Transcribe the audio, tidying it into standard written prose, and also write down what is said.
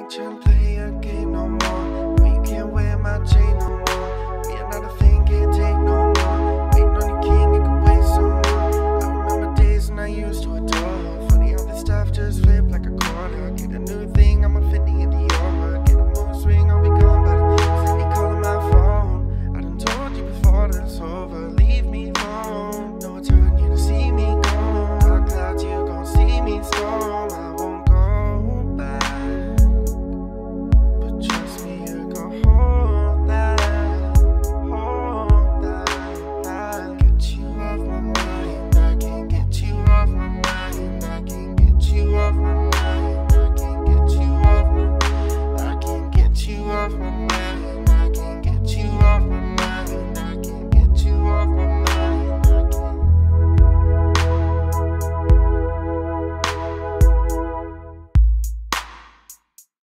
ain't tryna play your game no more. When you can't wear my chain no more. We are not a thing, can't take